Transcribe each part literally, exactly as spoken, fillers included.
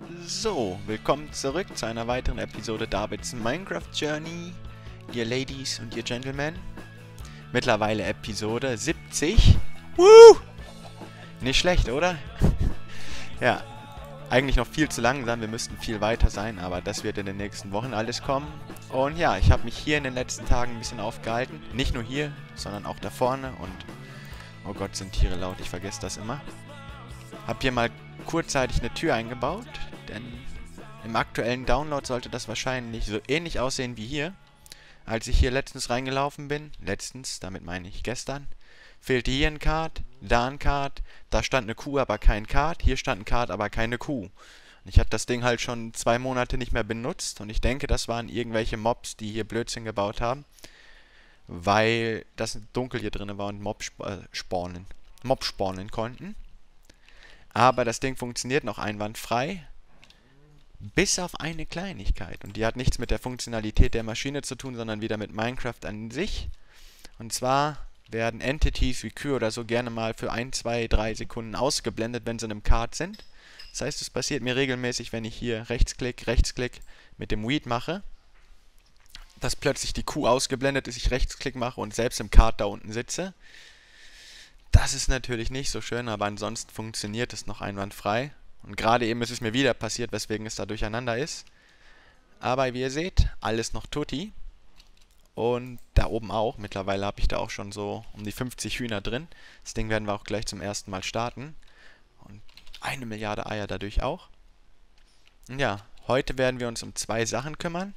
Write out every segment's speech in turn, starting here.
So, willkommen zurück zu einer weiteren Episode Davids Minecraft Journey, ihr Ladies und ihr Gentlemen. Mittlerweile Episode siebzig. Woo! Nicht schlecht, oder? Ja, eigentlich noch viel zu langsam, wir müssten viel weiter sein, aber das wird in den nächsten Wochen alles kommen. Und ja, ich habe mich hier in den letzten Tagen ein bisschen aufgehalten. Nicht nur hier, sondern auch da vorne und... Oh Gott, sind Tiere laut, ich vergesse das immer. Hab hier mal kurzzeitig eine Tür eingebaut, denn im aktuellen Download sollte das wahrscheinlich so ähnlich aussehen wie hier. Als ich hier letztens reingelaufen bin, letztens, damit meine ich gestern, fehlte hier ein Card, da ein Card, da stand eine Kuh, aber kein Card, hier stand ein Card, aber keine Kuh. Und ich hatte das Ding halt schon zwei Monate nicht mehr benutzt und ich denke, das waren irgendwelche Mobs, die hier Blödsinn gebaut haben, weil das dunkel hier drin war und Mob sp äh, spawnen, Mob spawnen konnten. Aber das Ding funktioniert noch einwandfrei, bis auf eine Kleinigkeit. Und die hat nichts mit der Funktionalität der Maschine zu tun, sondern wieder mit Minecraft an sich. Und zwar werden Entities wie Kühe oder so gerne mal für ein, zwei, drei Sekunden ausgeblendet, wenn sie in einem Card sind. Das heißt, es passiert mir regelmäßig, wenn ich hier Rechtsklick, Rechtsklick mit dem Weed mache, dass plötzlich die Kuh ausgeblendet ist, ich Rechtsklick mache und selbst im Card da unten sitze. Das ist natürlich nicht so schön, aber ansonsten funktioniert es noch einwandfrei. Und gerade eben ist es mir wieder passiert, weswegen es da durcheinander ist. Aber wie ihr seht, alles noch tutti. Und da oben auch. Mittlerweile habe ich da auch schon so um die fünfzig Hühner drin. Das Ding werden wir auch gleich zum ersten Mal starten. Und eine Milliarde Eier dadurch auch. Und ja, heute werden wir uns um zwei Sachen kümmern.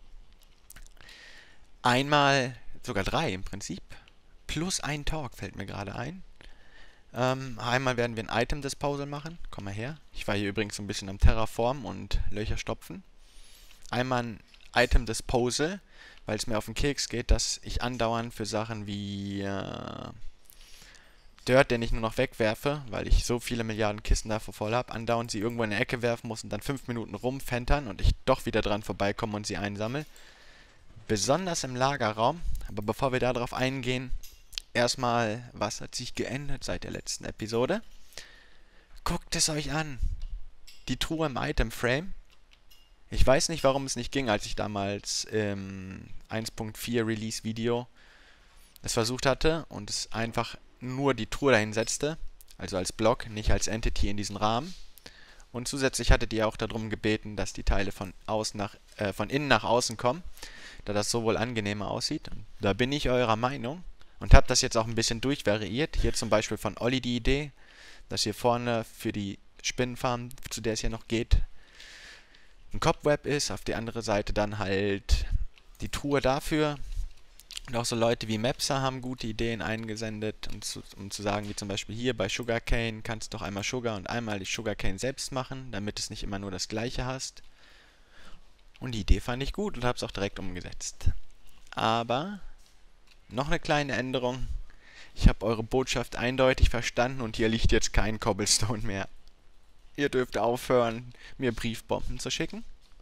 Einmal, sogar drei im Prinzip. Plus ein Talk fällt mir gerade ein. Ähm, einmal werden wir ein Item Disposal machen. Komm mal her. Ich war hier übrigens so ein bisschen am Terraform und Löcher stopfen. Einmal ein Item Disposal, weil es mir auf den Keks geht, dass ich andauernd für Sachen wie äh, Dirt, den ich nur noch wegwerfe, weil ich so viele Milliarden Kisten dafür voll habe, andauernd sie irgendwo in eine Ecke werfen muss und dann fünf Minuten rumfentern und ich doch wieder dran vorbeikomme und sie einsammle. Besonders im Lagerraum. Aber bevor wir darauf eingehen, erstmal, was hat sich geändert seit der letzten Episode? Guckt es euch an. Die Truhe im Item Frame. Ich weiß nicht, warum es nicht ging, als ich damals im eins Punkt vier Release Video es versucht hatte und es einfach nur die Truhe dahin setzte. Also als Block, nicht als Entity in diesen Rahmen. Und zusätzlich hattet ihr auch darum gebeten, dass die Teile von, außen nach, äh, von innen nach außen kommen, da das so wohl angenehmer aussieht. Und da bin ich eurer Meinung. Und habe das jetzt auch ein bisschen durchvariiert. Hier zum Beispiel von Olli die Idee, dass hier vorne für die Spinnenfarm, zu der es hier noch geht, ein Cobweb ist. Auf der anderen Seite dann halt die Truhe dafür. Und auch so Leute wie Mapsa haben gute Ideen eingesendet, um zu, um zu sagen, wie zum Beispiel hier bei Sugarcane kannst du doch einmal Sugar und einmal die Sugarcane selbst machen, damit es nicht immer nur das gleiche hast. Und die Idee fand ich gut und habe es auch direkt umgesetzt. Aber... noch eine kleine Änderung. Ich habe eure Botschaft eindeutig verstanden und hier liegt jetzt kein Cobblestone mehr. Ihr dürft aufhören, mir Briefbomben zu schicken.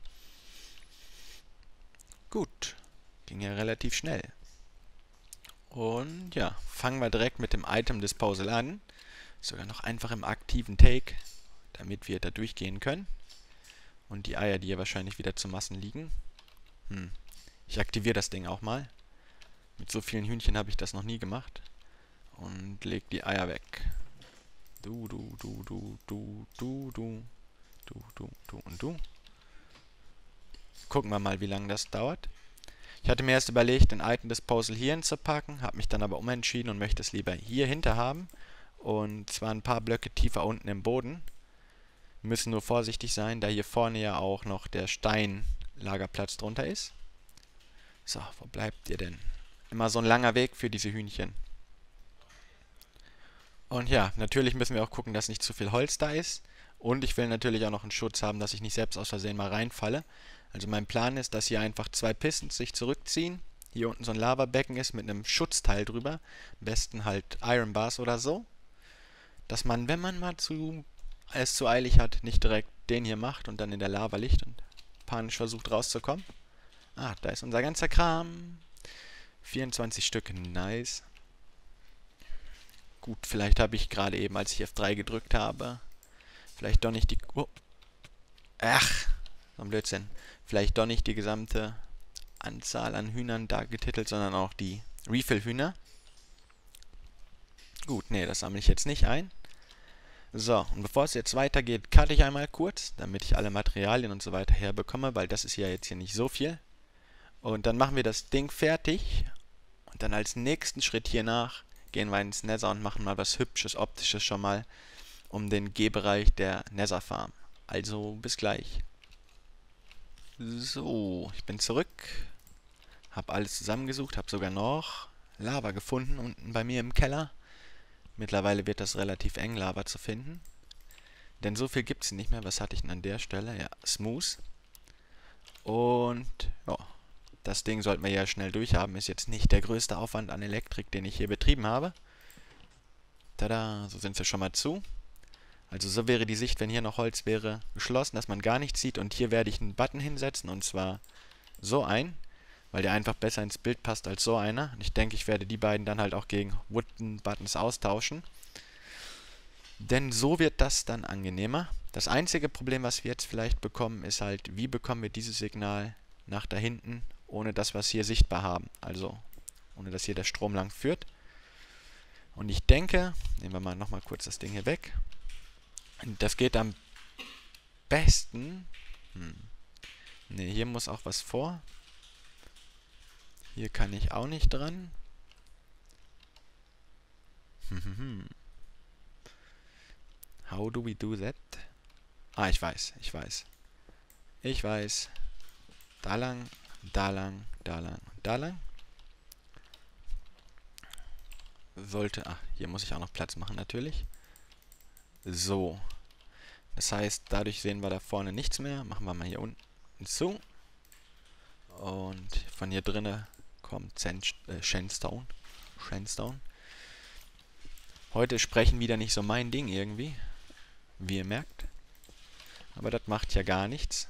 Gut, ging ja relativ schnell. Und ja, fangen wir direkt mit dem Item Disposal an. Sogar noch einfach im aktiven Take, damit wir da durchgehen können. Und die Eier, die hier wahrscheinlich wieder zu Massen liegen. Hm. Ich aktiviere das Ding auch mal. Mit so vielen Hühnchen habe ich das noch nie gemacht. Und leg die Eier weg. Du, du, du, du, du, du, du. Du, du, du und du. Gucken wir mal, wie lange das dauert. Ich hatte mir erst überlegt, den Item Disposal hier hinzupacken, habe mich dann aber umentschieden und möchte es lieber hier hinter haben. Und zwar ein paar Blöcke tiefer unten im Boden. Wir müssen nur vorsichtig sein, da hier vorne ja auch noch der Steinlagerplatz drunter ist. So, wo bleibt ihr denn? Immer so ein langer Weg für diese Hühnchen. Und ja, natürlich müssen wir auch gucken, dass nicht zu viel Holz da ist. Und ich will natürlich auch noch einen Schutz haben, dass ich nicht selbst aus Versehen mal reinfalle. Also mein Plan ist, dass hier einfach zwei Pistons sich zurückziehen. Hier unten so ein Lavabecken ist mit einem Schutzteil drüber. Am besten halt Iron Bars oder so. Dass man, wenn man mal zu, es zu eilig hat, nicht direkt den hier macht und dann in der Lava liegt und panisch versucht rauszukommen. Ah, da ist unser ganzer Kram. vierundzwanzig Stück, nice. Gut, vielleicht habe ich gerade eben, als ich F drei gedrückt habe, vielleicht doch nicht die... Oh, Ach, so ein Blödsinn. Vielleicht doch nicht die gesamte Anzahl an Hühnern da getitelt, sondern auch die Refill-Hühner. Gut, nee, das sammle ich jetzt nicht ein. So, und bevor es jetzt weitergeht, cutte ich einmal kurz, damit ich alle Materialien und so weiter herbekomme, weil das ist ja jetzt hier nicht so viel. Und dann machen wir das Ding fertig. Und dann als nächsten Schritt hiernach gehen wir ins Nether und machen mal was Hübsches, Optisches schon mal um den G-Bereich der Nether Farm. Also bis gleich. So, ich bin zurück. Hab alles zusammengesucht, hab sogar noch Lava gefunden unten bei mir im Keller. Mittlerweile wird das relativ eng, Lava zu finden. Denn so viel gibt es nicht mehr. Was hatte ich denn an der Stelle? Ja, Smooth. Und, ja, das Ding sollten wir ja schnell durchhaben. Ist jetzt nicht der größte Aufwand an Elektrik, den ich hier betrieben habe. Tada, so sind wir schon mal zu. Also so wäre die Sicht, wenn hier noch Holz wäre, geschlossen, dass man gar nichts sieht. Und hier werde ich einen Button hinsetzen, und zwar so ein, weil der einfach besser ins Bild passt als so einer. Und ich denke, ich werde die beiden dann halt auch gegen Wooden Buttons austauschen. Denn so wird das dann angenehmer. Das einzige Problem, was wir jetzt vielleicht bekommen, ist halt, wie bekommen wir dieses Signal nach da hinten, ohne dass wir es hier sichtbar haben. Also, ohne dass hier der Strom lang führt. Und ich denke, nehmen wir mal nochmal kurz das Ding hier weg. Und das geht am besten... Hm. Ne, hier muss auch was vor. Hier kann ich auch nicht dran. How do we do that? Ah, ich weiß, ich weiß. Ich weiß. Da lang, da lang, da lang, da lang. Sollte... Ach, hier muss ich auch noch Platz machen, natürlich. So. Das heißt, dadurch sehen wir da vorne nichts mehr. Machen wir mal hier unten zu. Und von hier drinnen kommt Sandstone. Sandstone. Heute sprechen wieder nicht so mein Ding irgendwie. Wie ihr merkt. Aber das macht ja gar nichts.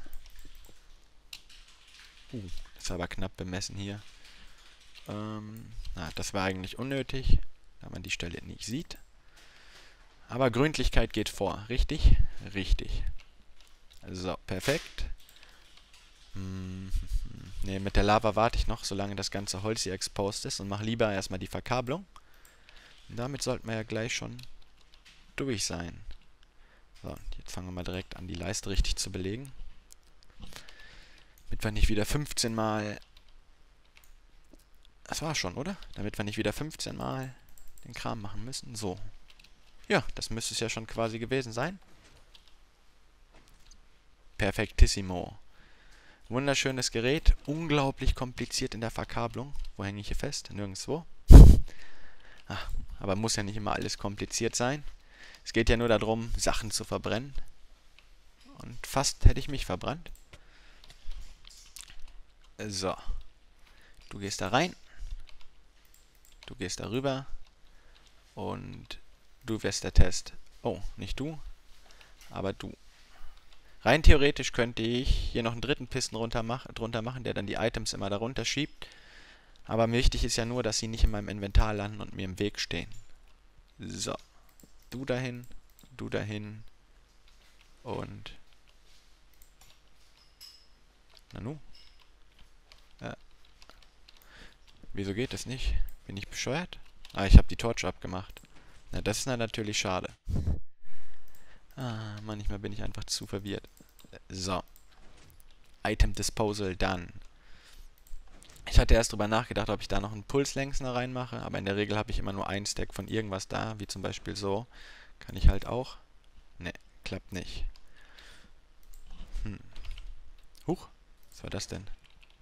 Uh, das ist aber knapp bemessen hier. Ähm, na, das war eigentlich unnötig, da man die Stelle nicht sieht. Aber Gründlichkeit geht vor. Richtig? Richtig. So, perfekt. Hm, ne, mit der Lava warte ich noch, solange das ganze Holz hier exposed ist, und mache lieber erstmal die Verkabelung. Und damit sollten wir ja gleich schon durch sein. So, und jetzt fangen wir mal direkt an, die Leiste richtig zu belegen. Damit wir nicht wieder fünfzehn Mal... Das war schon, oder? Damit wir nicht wieder fünfzehn Mal den Kram machen müssen. So. Ja, das müsste es ja schon quasi gewesen sein. Perfektissimo. Wunderschönes Gerät. Unglaublich kompliziert in der Verkabelung. Wo hänge ich hier fest? Nirgendwo. Ach, aber muss ja nicht immer alles kompliziert sein. Es geht ja nur darum, Sachen zu verbrennen. Und fast hätte ich mich verbrannt. So. Du gehst da rein. Du gehst da rüber. Und du wirst der Test. Oh, nicht du, aber du. Rein theoretisch könnte ich hier noch einen dritten Pisten runter mach, drunter machen, der dann die Items immer darunter schiebt. Aber wichtig ist ja nur, dass sie nicht in meinem Inventar landen und mir im Weg stehen. So. Du dahin, du dahin. Und... Nanu? Ja. Wieso geht das nicht? Bin ich bescheuert? Ah, ich habe die Torch abgemacht. Na, das ist natürlich schade. Ah, manchmal bin ich einfach zu verwirrt. So. Item Disposal done. Ich hatte erst drüber nachgedacht, ob ich da noch einen Pulslängsner reinmache, aber in der Regel habe ich immer nur einen Stack von irgendwas da, wie zum Beispiel so. Kann ich halt auch. Ne, klappt nicht. Hm. Huch, was war das denn?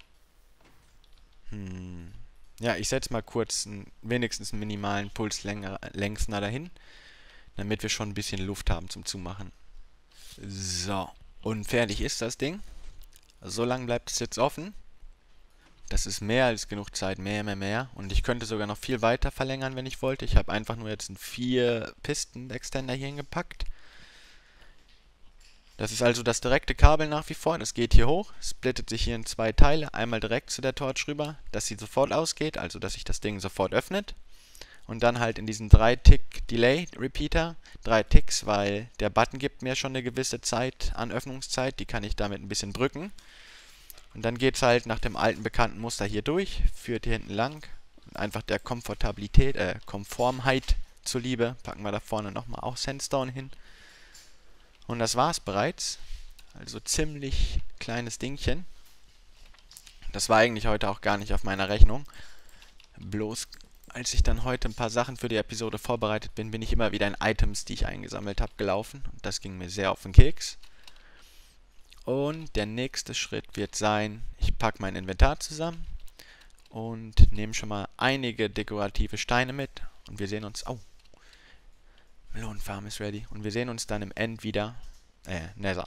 Hm. Ja, ich setze mal kurz einen, wenigstens einen minimalen Pulslängsner dahin, damit wir schon ein bisschen Luft haben zum Zumachen. So, und fertig ist das Ding. So lange bleibt es jetzt offen. Das ist mehr als genug Zeit, mehr, mehr, mehr. Und ich könnte sogar noch viel weiter verlängern, wenn ich wollte. Ich habe einfach nur jetzt einen vier Pisten Extender hier hingepackt. Das ist also das direkte Kabel nach wie vor. Das geht hier hoch, splittet sich hier in zwei Teile. Einmal direkt zu der Torch rüber, dass sie sofort ausgeht, also dass sich das Ding sofort öffnet. Und dann halt in diesen drei Tick Delay Repeater. drei Ticks, weil der Button gibt mir schon eine gewisse Zeit an Öffnungszeit. Die kann ich damit ein bisschen drücken. Und dann geht es halt nach dem alten bekannten Muster hier durch. Führt hier hinten lang. Und einfach der Komfortabilität, äh, Konformheit zuliebe packen wir da vorne nochmal auch Sandstone hin. Und das war's bereits. Also ziemlich kleines Dingchen. Das war eigentlich heute auch gar nicht auf meiner Rechnung. Bloß als ich dann heute ein paar Sachen für die Episode vorbereitet bin, bin ich immer wieder in Items, die ich eingesammelt habe, gelaufen. Und das ging mir sehr auf den Keks. Und der nächste Schritt wird sein, ich packe mein Inventar zusammen und nehme schon mal einige dekorative Steine mit. Und wir sehen uns... Oh, Melonenfarm ist ready. Und wir sehen uns dann im End wieder. Äh, Nether.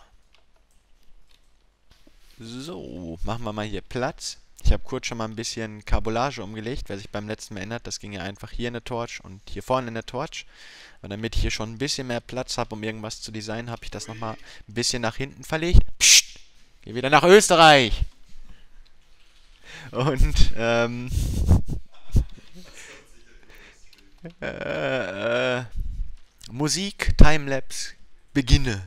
So, machen wir mal hier Platz. Ich habe kurz schon mal ein bisschen Kabellage umgelegt, wer sich beim letzten Mal erinnert. Das ging ja einfach hier in der Torch und hier vorne in der Torch. Und damit ich hier schon ein bisschen mehr Platz habe, um irgendwas zu designen, habe ich das nochmal ein bisschen nach hinten verlegt. Psst! Geh wieder nach Österreich! Und, ähm... äh, äh, Musik, Timelapse, beginne.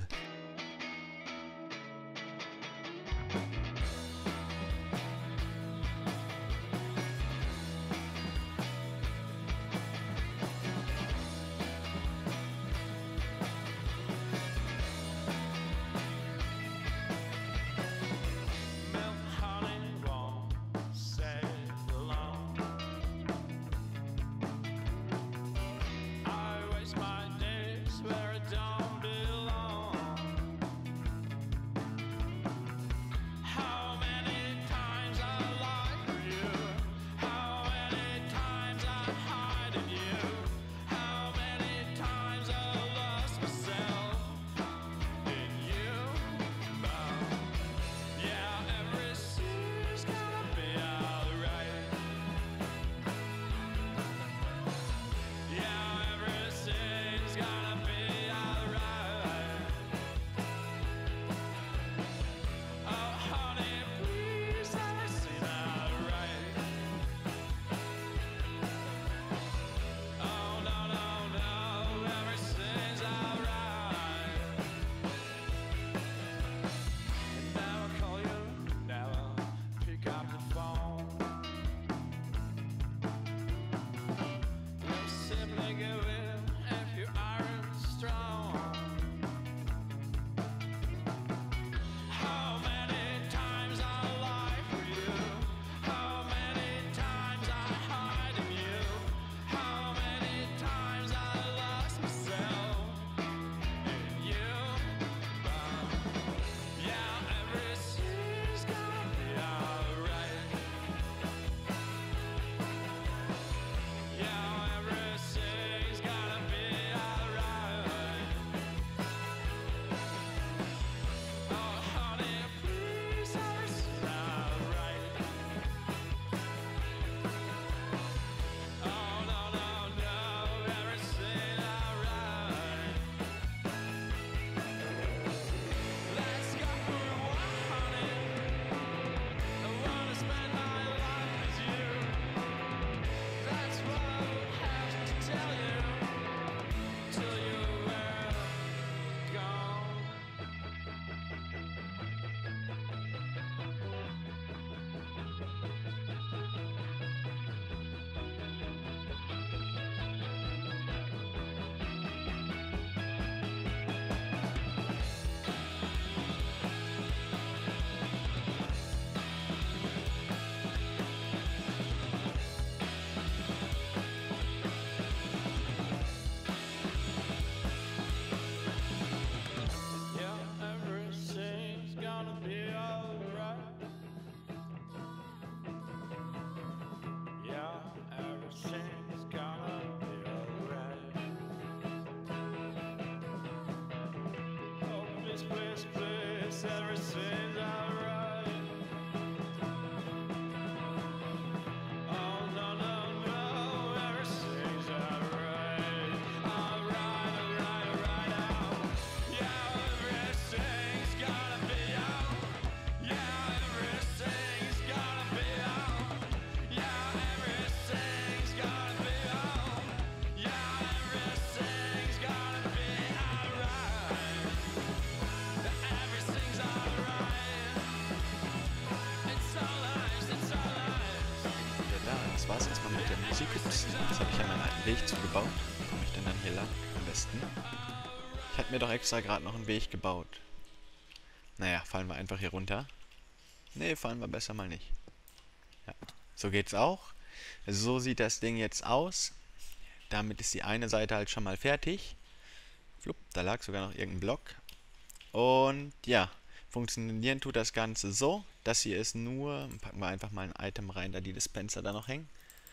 Weg zugebaut. Wie komme ich denn dann hier lang? Am besten. Ich hatte mir doch extra gerade noch einen Weg gebaut. Naja, fallen wir einfach hier runter. Ne, fallen wir besser mal nicht. Ja, so geht's auch. So sieht das Ding jetzt aus. Damit ist die eine Seite halt schon mal fertig. Flupp, da lag sogar noch irgendein Block. Und ja, funktionieren tut das Ganze so. Das hier ist nur, packen wir einfach mal ein Item rein, da die Dispenser da noch hängen.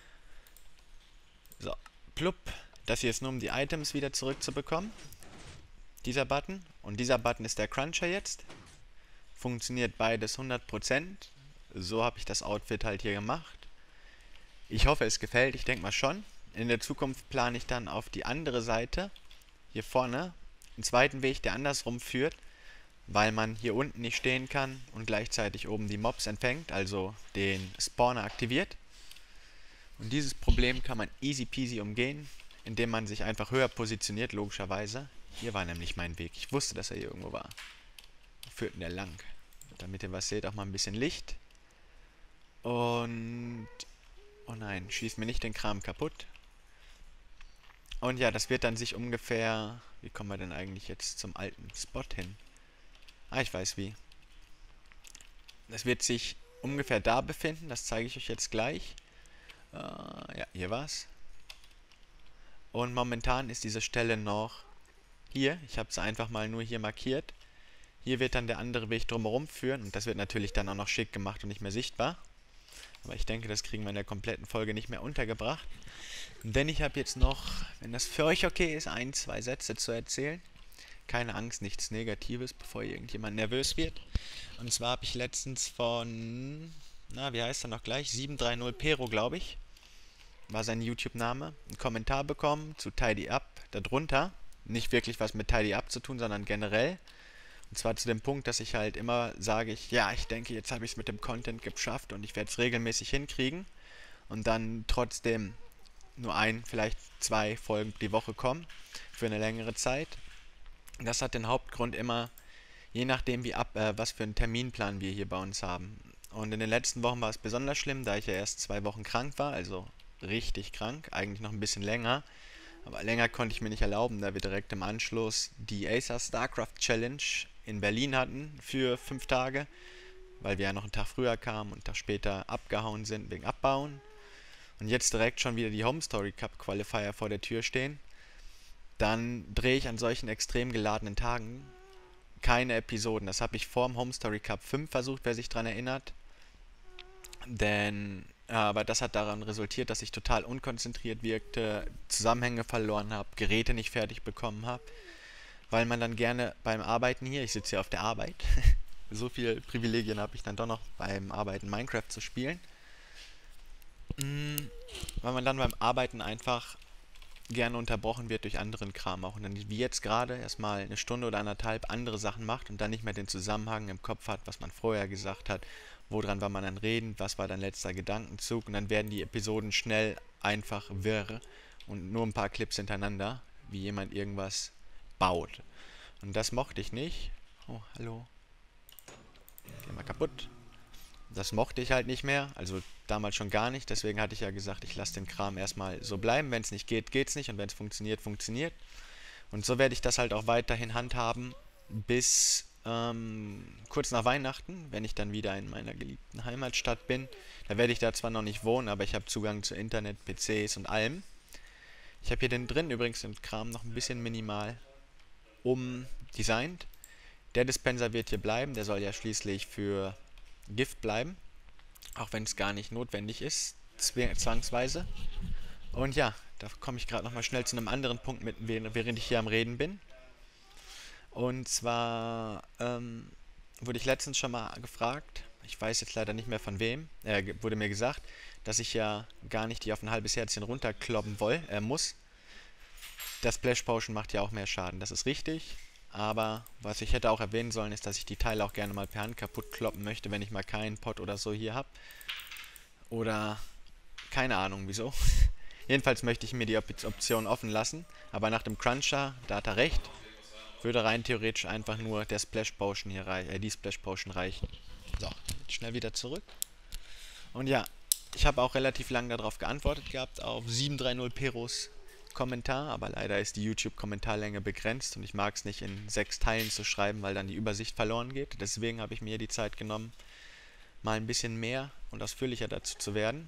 So, plupp. Das hier ist nur, um die Items wieder zurückzubekommen. Dieser Button. Und dieser Button ist der Cruncher jetzt. Funktioniert beides hundert Prozent. So habe ich das Outfit halt hier gemacht. Ich hoffe, es gefällt. Ich denke mal schon. In der Zukunft plane ich dann auf die andere Seite, hier vorne, einen zweiten Weg, der andersrum führt, weil man hier unten nicht stehen kann und gleichzeitig oben die Mobs empfängt, also den Spawner aktiviert. Und dieses Problem kann man easy peasy umgehen, indem man sich einfach höher positioniert, logischerweise. Hier war nämlich mein Weg. Ich wusste, dass er hier irgendwo war. Wo führt denn der lang? Damit ihr was seht, auch mal ein bisschen Licht. Und... oh nein, schießt mir nicht den Kram kaputt. Und ja, das wird dann sich ungefähr... wie kommen wir denn eigentlich jetzt zum alten Spot hin? Ah, ich weiß wie. Das wird sich ungefähr da befinden, das zeige ich euch jetzt gleich. Äh, ja, hier war's. Und momentan ist diese Stelle noch hier. Ich habe es einfach mal nur hier markiert. Hier wird dann der andere Weg drumherum führen und das wird natürlich dann auch noch schick gemacht und nicht mehr sichtbar. Aber ich denke, das kriegen wir in der kompletten Folge nicht mehr untergebracht. Denn ich habe jetzt noch, wenn das für euch okay ist, ein, zwei Sätze zu erzählen. Keine Angst, nichts Negatives, bevor irgendjemand nervös wird. Und zwar habe ich letztens von, na, wie heißt er noch gleich? sieben drei null Pero, glaube ich, war sein YouTube-Name, einen Kommentar bekommen zu Tidy Up darunter. Nicht wirklich was mit Tidy Up zu tun, sondern generell. Und zwar zu dem Punkt, dass ich halt immer sage, ich, ja, ich denke, jetzt habe ich es mit dem Content geschafft und ich werde es regelmäßig hinkriegen. Und dann trotzdem nur ein, vielleicht zwei Folgen die Woche kommen, für eine längere Zeit. Das hat den Hauptgrund immer, je nachdem, wie ab, äh, was für einen Terminplan wir hier bei uns haben. Und in den letzten Wochen war es besonders schlimm, da ich ja erst zwei Wochen krank war, also richtig krank, eigentlich noch ein bisschen länger. Aber länger konnte ich mir nicht erlauben, da wir direkt im Anschluss die Acer StarCraft Challenge in Berlin hatten für fünf Tage, weil wir ja noch einen Tag früher kamen und einen Tag später abgehauen sind wegen Abbauen. Und jetzt direkt schon wieder die Home Story Cup Qualifier vor der Tür stehen. Dann drehe ich an solchen extrem geladenen Tagen keine Episoden. Das habe ich vor dem Home Story Cup fünf versucht, wer sich daran erinnert. Denn, aber das hat daran resultiert, dass ich total unkonzentriert wirkte, Zusammenhänge verloren habe, Geräte nicht fertig bekommen habe. Weil man dann gerne beim Arbeiten hier, ich sitze hier auf der Arbeit, so viele Privilegien habe ich dann doch noch beim Arbeiten Minecraft zu spielen. Weil man dann beim Arbeiten einfach gerne unterbrochen wird durch anderen Kram auch und dann wie jetzt gerade erstmal eine Stunde oder anderthalb andere Sachen macht und dann nicht mehr den Zusammenhang im Kopf hat, was man vorher gesagt hat, woran war man dann reden, was war dein letzter Gedankenzug und dann werden die Episoden schnell einfach wirr und nur ein paar Clips hintereinander, wie jemand irgendwas baut. Und das mochte ich nicht. Oh, hallo. Geh mal kaputt. Das mochte ich halt nicht mehr, also damals schon gar nicht, deswegen hatte ich ja gesagt, ich lasse den Kram erstmal so bleiben, wenn es nicht geht, geht's nicht und wenn es funktioniert, funktioniert. Und so werde ich das halt auch weiterhin handhaben bis ähm, kurz nach Weihnachten, wenn ich dann wieder in meiner geliebten Heimatstadt bin. Da werde ich da zwar noch nicht wohnen, aber ich habe Zugang zu Internet, P Cs und allem. Ich habe hier den drin übrigens den Kram noch ein bisschen minimal umdesignt. Der Dispenser wird hier bleiben, der soll ja schließlich für Gift bleiben, auch wenn es gar nicht notwendig ist, zwangsweise. Und ja, da komme ich gerade nochmal schnell zu einem anderen Punkt mit, während ich hier am Reden bin. Und zwar ähm, wurde ich letztens schon mal gefragt, ich weiß jetzt leider nicht mehr von wem, äh, wurde mir gesagt, dass ich ja gar nicht die auf ein halbes Herzchen runterkloppen woll, äh, muss. Das Splash Potion macht ja auch mehr Schaden, das ist richtig. Aber was ich hätte auch erwähnen sollen, ist, dass ich die Teile auch gerne mal per Hand kaputt kloppen möchte, wenn ich mal keinen Pot oder so hier habe. Oder keine Ahnung wieso. Jedenfalls möchte ich mir die Op Option offen lassen. Aber nach dem Cruncher, da hat er recht, würde rein theoretisch einfach nur der Splash Potion hier reichen, äh, die Splash Potion reichen. So, schnell wieder zurück. Und ja, ich habe auch relativ lange darauf geantwortet gehabt, auf sieben drei null Peros YouTube-Kommentar, aber leider ist die YouTube-Kommentarlänge begrenzt und ich mag es nicht in sechs Teilen zu schreiben, weil dann die Übersicht verloren geht. Deswegen habe ich mir die Zeit genommen, mal ein bisschen mehr und ausführlicher dazu zu werden.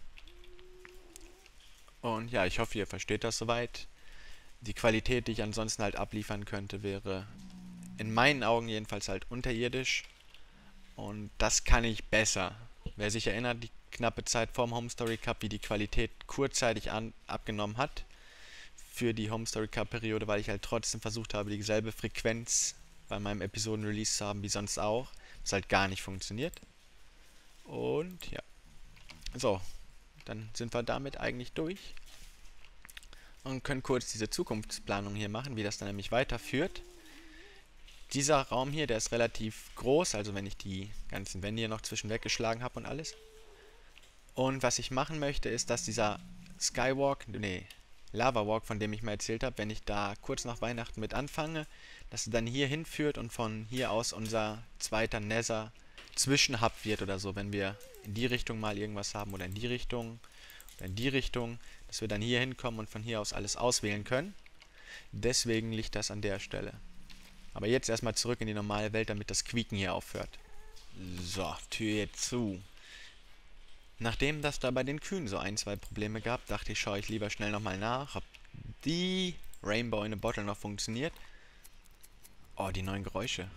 Und ja, ich hoffe, ihr versteht das soweit. Die Qualität, die ich ansonsten halt abliefern könnte, wäre in meinen Augen jedenfalls halt unterirdisch. Und das kann ich besser. Wer sich erinnert, die knappe Zeit vorm Home Story Cup, wie die Qualität kurzzeitig an, abgenommen hat für die Home Story Cup Periode, weil ich halt trotzdem versucht habe, dieselbe Frequenz bei meinem Episoden-Release zu haben wie sonst auch, was halt gar nicht funktioniert. Und ja, so, dann sind wir damit eigentlich durch und können kurz diese Zukunftsplanung hier machen, wie das dann nämlich weiterführt. Dieser Raum hier, der ist relativ groß, also wenn ich die ganzen Wände hier noch zwischen weggeschlagen habe und alles. Und was ich machen möchte, ist, dass dieser Skywalk, nee, Lava Walk, von dem ich mal erzählt habe, wenn ich da kurz nach Weihnachten mit anfange, dass er dann hier hinführt und von hier aus unser zweiter Nether Zwischenhub wird oder so, wenn wir in die Richtung mal irgendwas haben oder in die Richtung oder in die Richtung, dass wir dann hier hinkommen und von hier aus alles auswählen können. Deswegen liegt das an der Stelle. Aber jetzt erstmal zurück in die normale Welt, damit das Quieken hier aufhört. So, Tür jetzt zu. Nachdem das da bei den Kühen so ein, zwei Probleme gab, dachte ich, schaue ich lieber schnell nochmal nach, ob die Rainbow in a Bottle noch funktioniert. Oh, die neuen Geräusche.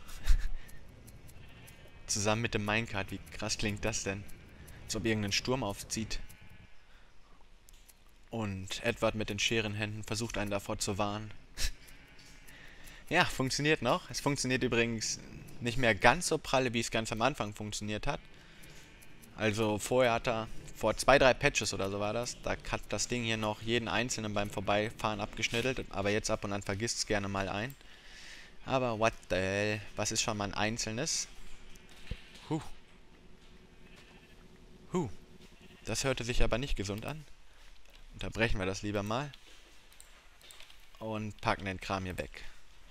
Zusammen mit dem Minecart, wie krass klingt das denn? Als ob irgendein Sturm aufzieht. Und Edward mit den Scherenhänden versucht einen davor zu warnen. Ja, funktioniert noch. Es funktioniert übrigens nicht mehr ganz so pralle, wie es ganz am Anfang funktioniert hat. Also vorher hat er, vor zwei, drei Patches oder so war das, da hat das Ding hier noch jeden Einzelnen beim Vorbeifahren abgeschnittelt, aber jetzt ab und an vergisst es gerne mal ein. Aber what the hell, was ist schon mal ein Einzelnes? Huh. Huh. Das hörte sich aber nicht gesund an. Unterbrechen wir das lieber mal. Und packen den Kram hier weg.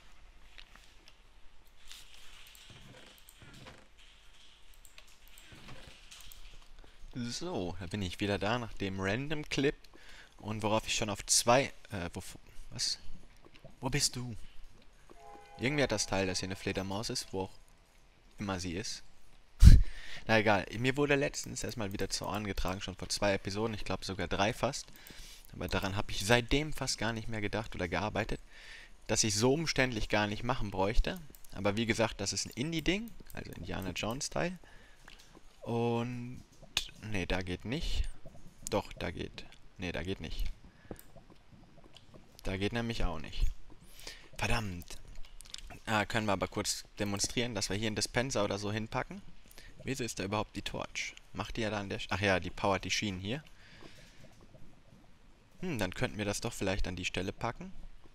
So, da bin ich wieder da nach dem Random Clip. Und worauf ich schon auf zwei... Äh, wo... Was? Wo bist du? Irgendwie hat das Teil, dass hier eine Fledermaus ist, wo auch immer sie ist. Na egal, mir wurde letztens erstmal wieder zu Ohren getragen, schon vor zwei Episoden, ich glaube sogar drei fast. Aber daran habe ich seitdem fast gar nicht mehr gedacht oder gearbeitet, dass ich so umständlich gar nicht machen bräuchte. Aber wie gesagt, das ist ein Indie-Ding, also Indiana Jones-Teil. Und... Ne, da geht nicht. Doch, da geht. Ne, da geht nicht. Da geht nämlich auch nicht. Verdammt. Ah, können wir aber kurz demonstrieren, dass wir hier einen Dispenser oder so hinpacken. Wieso ist da überhaupt die Torch? Macht die ja da an der... Sch Ach ja, die powert die Schienen hier. Hm, dann könnten wir das doch vielleicht an die Stelle packen.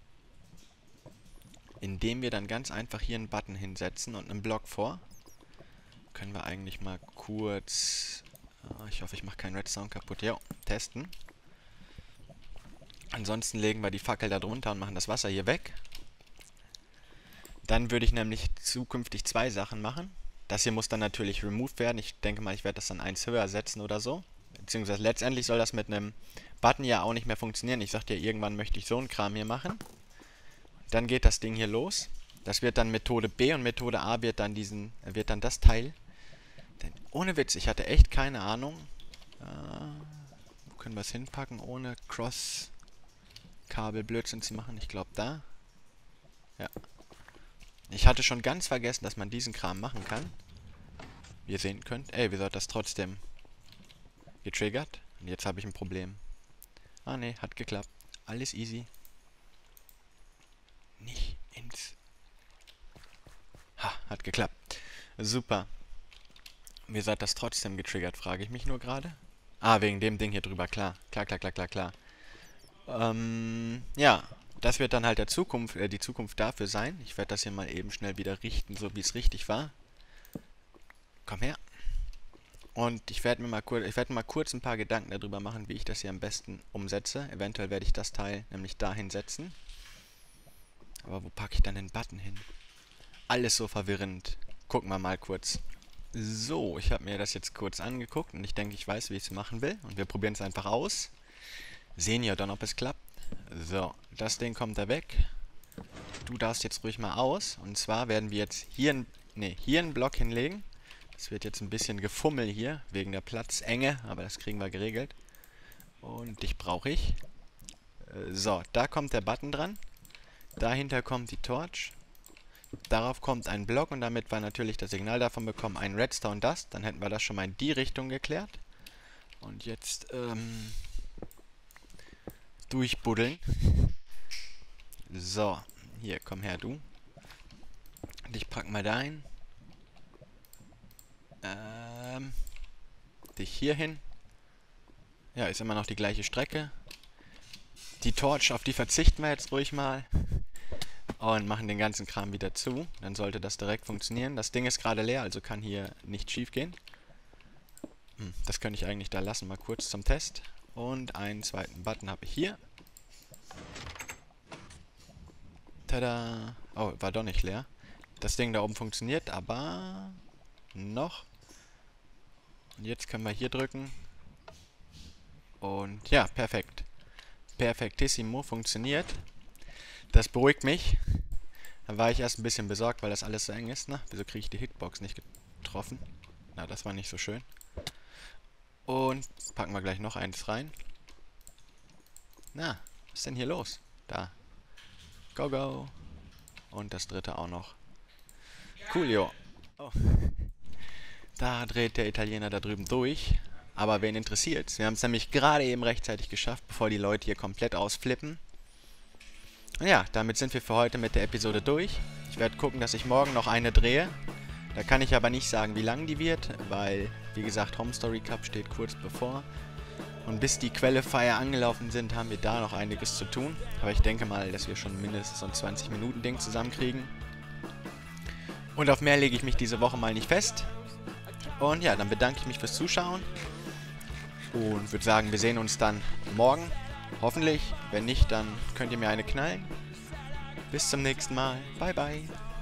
Indem wir dann ganz einfach hier einen Button hinsetzen und einen Block vor. Können wir eigentlich mal kurz... Oh, ich hoffe, ich mache keinen Redstone kaputt. Ja, testen. Ansonsten legen wir die Fackel da drunter und machen das Wasser hier weg. Dann würde ich nämlich zukünftig zwei Sachen machen. Das hier muss dann natürlich removed werden. Ich denke mal, ich werde das dann eins höher setzen oder so. Beziehungsweise letztendlich soll das mit einem Button ja auch nicht mehr funktionieren. Ich sagte ja, irgendwann möchte ich so einen Kram hier machen. Dann geht das Ding hier los. Das wird dann Methode B und Methode A wird dann diesen, wird dann das Teil. Denn ohne Witz, ich hatte echt keine Ahnung. Äh, wo können wir es hinpacken, ohne Cross-Kabel-Blödsinn zu machen? Ich glaube da. Ja. Ich hatte schon ganz vergessen, dass man diesen Kram machen kann. Wie ihr sehen könnt. Ey, wieso hat das trotzdem getriggert? Und jetzt habe ich ein Problem. Ah ne, hat geklappt. Alles easy. Nicht ins... Ha, hat geklappt. Super. Wieso hat das trotzdem getriggert, frage ich mich nur gerade. Ah, wegen dem Ding hier drüber, klar. Klar, klar, klar, klar, klar. Ähm, ja. Das wird dann halt der Zukunft, äh, die Zukunft dafür sein. Ich werde das hier mal eben schnell wieder richten, so wie es richtig war. Komm her. Und ich werde mir mal kurz, ich werde mal kurz ein paar Gedanken darüber machen, wie ich das hier am besten umsetze. Eventuell werde ich das Teil nämlich dahin setzen. Aber wo packe ich dann den Button hin? Alles so verwirrend. Gucken wir mal kurz. So, ich habe mir das jetzt kurz angeguckt und ich denke, ich weiß, wie ich es machen will. Und wir probieren es einfach aus. Sehen ja dann, ob es klappt. So, das Ding kommt da weg. Du darfst jetzt ruhig mal aus. Und zwar werden wir jetzt hier, ein, nee, hier einen Block hinlegen. Es wird jetzt ein bisschen gefummel hier, wegen der Platzenge, aber das kriegen wir geregelt. Und dich brauche ich. Äh, so, da kommt der Button dran. Dahinter kommt die Torch. Darauf kommt ein Block und damit wir natürlich das Signal davon bekommen, ein Redstone Dust. Dann hätten wir das schon mal in die Richtung geklärt. Und jetzt, ähm... durchbuddeln. So, hier, komm her, du. Dich packen wir da ein. Ähm, dich hier hin. Ja, ist immer noch die gleiche Strecke. Die Torch, auf die verzichten wir jetzt ruhig mal. Und machen den ganzen Kram wieder zu. Dann sollte das direkt funktionieren. Das Ding ist gerade leer, also kann hier nicht schief gehen. Hm, das könnte ich eigentlich da lassen, mal kurz zum Test. Und einen zweiten Button habe ich hier. Tada! Oh, war doch nicht leer. Das Ding da oben funktioniert, aber noch. Und jetzt können wir hier drücken. Und ja, perfekt. Perfektissimo, funktioniert. Das beruhigt mich. Da war ich erst ein bisschen besorgt, weil das alles so eng ist. Na, wieso kriege ich die Hitbox nicht getroffen? Na, das war nicht so schön. Und packen wir gleich noch eins rein. Na, was ist denn hier los? Da. Go, go. Und das dritte auch noch. Coolio. Oh. Da dreht der Italiener da drüben durch. Aber wen interessiert's? Wir haben es nämlich gerade eben rechtzeitig geschafft, bevor die Leute hier komplett ausflippen. Und ja, damit sind wir für heute mit der Episode durch. Ich werde gucken, dass ich morgen noch eine drehe. Da kann ich aber nicht sagen, wie lang die wird, weil, wie gesagt, Home Story Cup steht kurz bevor. Und bis die Qualifier angelaufen sind, haben wir da noch einiges zu tun. Aber ich denke mal, dass wir schon mindestens so ein zwanzig Minuten Ding zusammenkriegen. Und auf mehr lege ich mich diese Woche mal nicht fest. Und ja, dann bedanke ich mich fürs Zuschauen. Und würde sagen, wir sehen uns dann morgen. Hoffentlich. Wenn nicht, dann könnt ihr mir eine knallen. Bis zum nächsten Mal. Bye, bye.